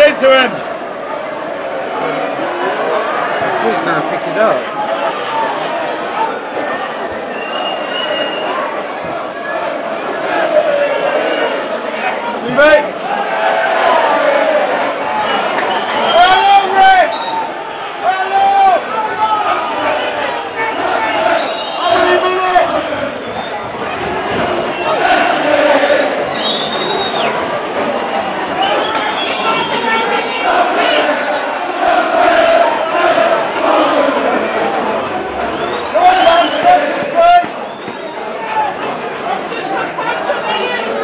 say to him? I thought he was going to pick it up. Mates! Hello, Rick! Hello! How many minutes? Come on, man, step free! Just a bunch of idiots!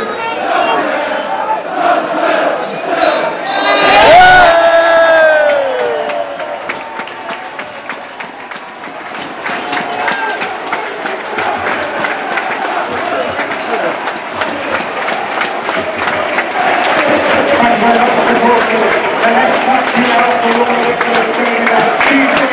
The next match here for Royal Victor is